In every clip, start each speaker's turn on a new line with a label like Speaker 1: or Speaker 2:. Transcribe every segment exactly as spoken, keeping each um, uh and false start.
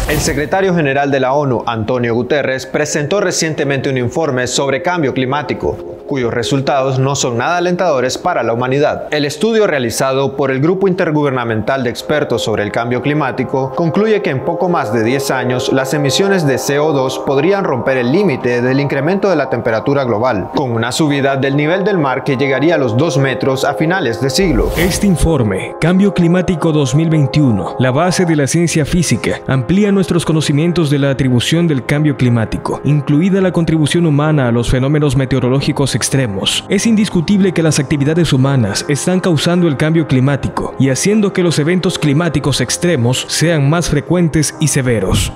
Speaker 1: El secretario general de la ONU, Antonio Guterres, presentó recientemente un informe sobre cambio climático, cuyos resultados no son nada alentadores para la humanidad. El estudio realizado por el Grupo Intergubernamental de Expertos sobre el Cambio Climático concluye que en poco más de diez años las emisiones de C O dos podrían romper el límite del incremento de la temperatura global, con una subida del nivel del mar que llegaría a los dos metros a finales de siglo.
Speaker 2: Este informe, Cambio Climático dos mil veintiuno, la base de la ciencia física, amplía nuestros conocimientos de la atribución del cambio climático, incluida la contribución humana a los fenómenos meteorológicos extremos. Es indiscutible que las actividades humanas están causando el cambio climático y haciendo que los eventos climáticos extremos sean más frecuentes y severos.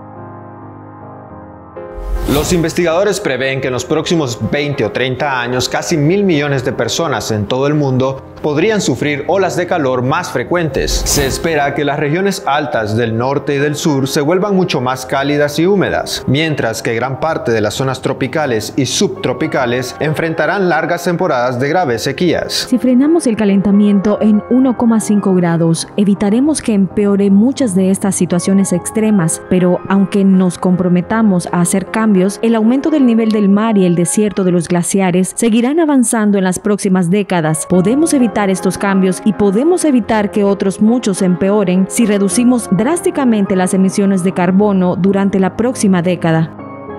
Speaker 1: Los investigadores prevén que en los próximos veinte o treinta años casi mil millones de personas en todo el mundo podrían sufrir olas de calor más frecuentes. Se espera que las regiones altas del norte y del sur se vuelvan mucho más cálidas y húmedas, mientras que gran parte de las zonas tropicales y subtropicales enfrentarán largas temporadas de graves sequías.
Speaker 3: Si frenamos el calentamiento en uno coma cinco grados, evitaremos que empeore muchas de estas situaciones extremas, pero aunque nos comprometamos a hacer cambios, el aumento del nivel del mar y el desierto de los glaciares seguirán avanzando en las próximas décadas. Podemos evitar estos cambios y podemos evitar que otros muchos empeoren si reducimos drásticamente las emisiones de carbono durante la próxima década.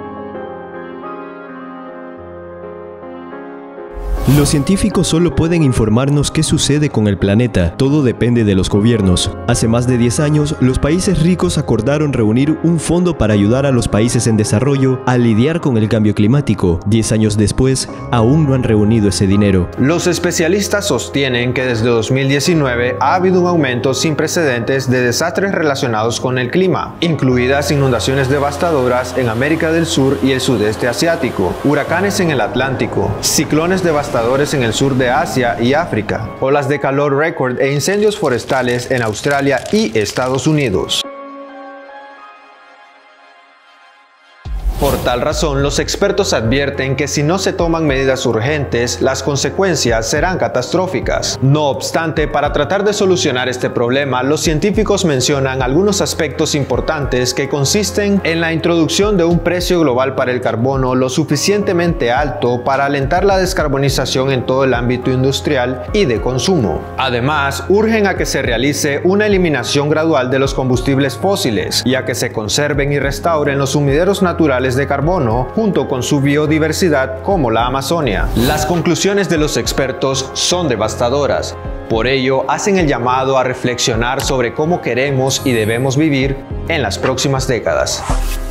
Speaker 4: Los científicos solo pueden informarnos qué sucede con el planeta, todo depende de los gobiernos. Hace más de diez años, los países ricos acordaron reunir un fondo para ayudar a los países en desarrollo a lidiar con el cambio climático. Diez años después, aún no han reunido ese dinero.
Speaker 1: Los especialistas sostienen que desde dos mil diecinueve ha habido un aumento sin precedentes de desastres relacionados con el clima, incluidas inundaciones devastadoras en América del Sur y el sudeste asiático, huracanes en el Atlántico, ciclones devastadores en el sur de Asia y África, olas de calor récord e incendios forestales en Australia y Estados Unidos. Por tal razón, los expertos advierten que si no se toman medidas urgentes, las consecuencias serán catastróficas. No obstante, para tratar de solucionar este problema, los científicos mencionan algunos aspectos importantes que consisten en la introducción de un precio global para el carbono lo suficientemente alto para alentar la descarbonización en todo el ámbito industrial y de consumo. Además, urgen a que se realice una eliminación gradual de los combustibles fósiles y a que se conserven y restauren los sumideros naturales de carbono junto con su biodiversidad como la Amazonia. Las conclusiones de los expertos son devastadoras. Por ello, hacen el llamado a reflexionar sobre cómo queremos y debemos vivir en las próximas décadas.